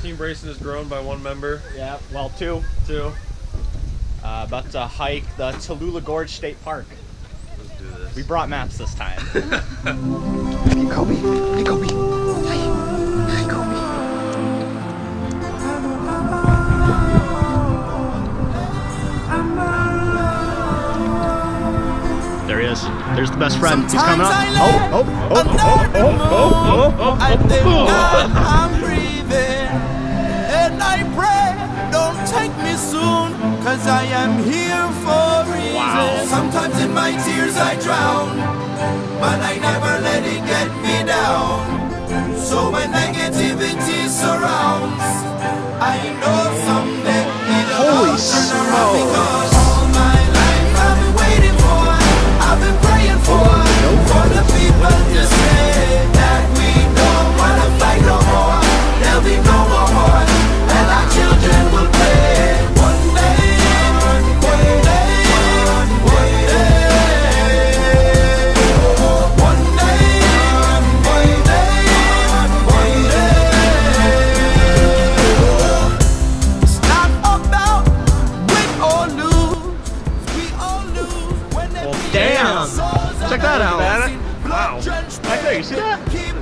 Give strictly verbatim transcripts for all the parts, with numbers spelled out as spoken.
Team Brayson has grown by one member. Yeah, well, two. Two. Uh, about to hike the Tallulah Gorge State Park. Let's do this. We brought maps this time. Hey, Kobe. Hey, Kobe. Hey. Hey, Kobe. There he is. There's the best friend. He's coming up. Sometimes I Oh, oh, oh, oh, oh, oh, oh, I think oh. that I'm breathing, and I pray, don't take me soon, cause I am here for a reason. Wow. Sometimes in my tears I drown, but I never let it get me down. So when negativity surrounds, I know someday it'll all turn around, because all my life I've been waiting for, I've been praying for, for the people to say that we don't wanna fight no more. There'll be no more wars, and our children will play. One day, one day, one day, one day, one day. It's not about win or lose, we all lose when they Well, damn. Check that out. Wow. Right there, you see that?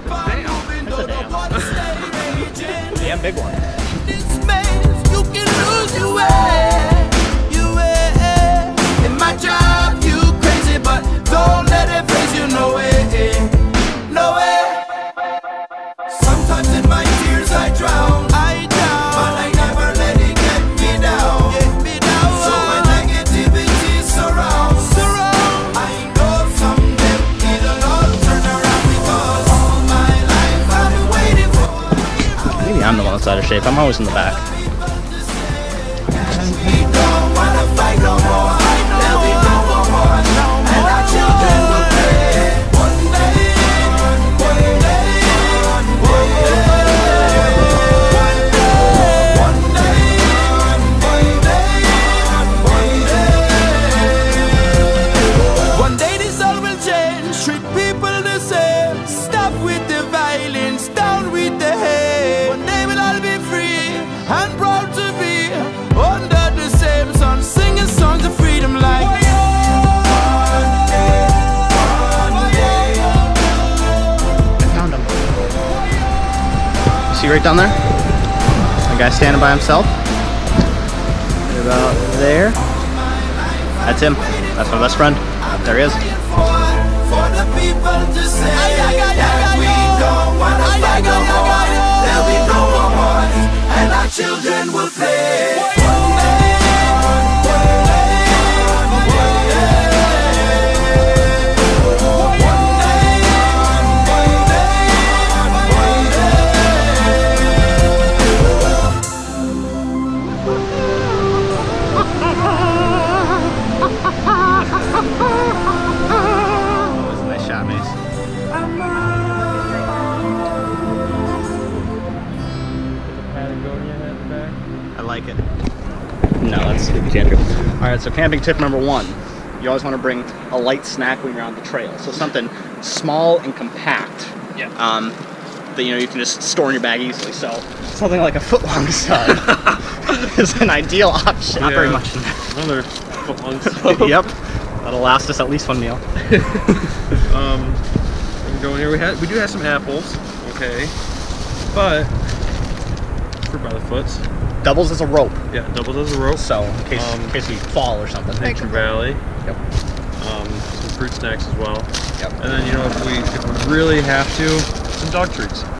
Damn big one. This maze, you can lose your way, your way. In my job, you crazy, but don't let it face you. No way, no way. Sometimes in my tears I drown, I drown, but I never let it get me down. Get me down. So when negativity surrounds, surround, I know someday it'll all turn around, because all my life I've been waiting for. Maybe I'm the one that's out of shape. I'm always in the back. We don't wanna fight no more. There'll be no more wars, and our children will play. One day, one day, one day, one day, one day. One day this all will change. Treat people the same. Stop with the violence, down with the hate. One day we'll all be free and proud to be under the same sun, singing songs of freedom like one day, one day. I found him. You see right down there? The guy standing by himself. Right about there. That's him. That's my best friend. There he is. For the people to say that we don't wanna fight no more. There'll be no more wars, and our children will play. One day, one day, one Oh, it's a nice shot, Mace. Patagonia hat in the back. I like it. No, that's you can't do. All right, so camping tip number one: you always want to bring a light snack when you're on the trail. So something small and compact. Yeah. Um, that you know you can just store in your bag easily. So something like a foot-long stud is an ideal option. Not very Yeah. much in there. Another foot long. Yep, that'll last us at least one meal. um, we can go in here. We had we do have some apples. Okay, but fruit by the foots. Doubles as a rope. Yeah, doubles as a rope. So in case, Um, in case we fall or something. Nature Valley. Yep. Um, some fruit snacks as well. Yep. And then you know if we if we really have to, some dog treats.